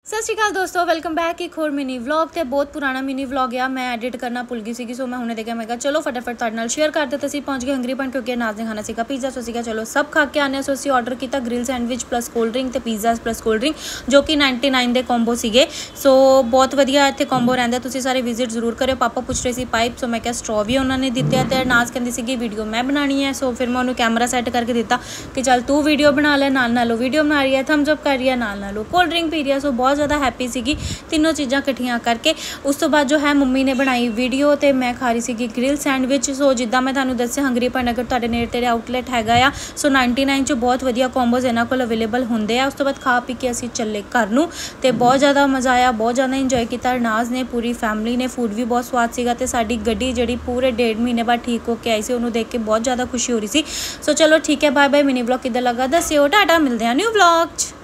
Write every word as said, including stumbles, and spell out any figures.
सत श्री अकाल दोस्तों, वेलकम बैक एक होर मिनी व्लॉग। तो बहुत पुराना मिनी व्लॉग आ, मैं एडिट करना भुल गई सी। सो मैं हमने देखा, मैं कहा चलो फटाफट तुहाडे नाल शेयर कर दिता। असीं पहुँच गए हंगरी पॉइंट क्योंकि नाज ने खाना सीगा पिज़्ज़ा। सो सीगा चलो सब खा के आने। सो असीं ऑर्डर किया grill sandwich plus cold drink तो पिज़्ज़ा प्लस कोल्ड ड्रिंक जो कि नाइनटी नाइन के कॉम्बो सीगे। सो बहुत वधिया इत्थे कॉम्बो रहिंदा, तुसीं सारे विजिट जरूर करियो। पापा पुछ रहे सी पाइप, सो मैं क्या स्ट्रॉ भी उन्होंने दित्ते ते नाज कहंदी सीगी वीडियो मैं बनानी है। सो फिर मैं उन्होंने कैमरा सैट करके दिता कि चल तू वीडियो बना ले, नाल नाल वीडियो बना रही है, थम्स अप कर रही है, नाल नाल कोल्ड ड्रिंक पी रही है। सो बहुत ज़्यादा हैप्पी सीगी तीनों चीज़ां इकट्ठियां करके। उस तो बाद जो है मम्मी ने बनाई वीडियो तो मैं खा रही सी ग्रिल सैंडविच। सो जिदा मैं तुहानूं दस्सिया हंगरी पॉइंट अगर तुहाडे नेड़े तेरे आउटलैट हैगा आ, सो नाइनटी नाइन च बहुत वधिया कॉम्बोज इन्हां कोल अवेलेबल होंदे आ। उस तो बाद खा पी के असीं चले घर नूं ते बहुत ज़्यादा मज़ा आया, बहुत ज़्यादा इंजॉय किया। नाज ने पूरी फैमिली ने, फूड भी बहुत स्वाद सीगा ते साडी गड्डी जिहड़ी पूरे डेढ़ महीने बाद ठीक होके आई सी, उन्होंने देख के बहुत ज़्यादा खुशी हो रही सी। सो चलो ठीक है, बाय बाय। मिनी व्लॉग किद्दां लगा दस्सिओ, टाटा, मिलदे आ न्यू व्लॉग च।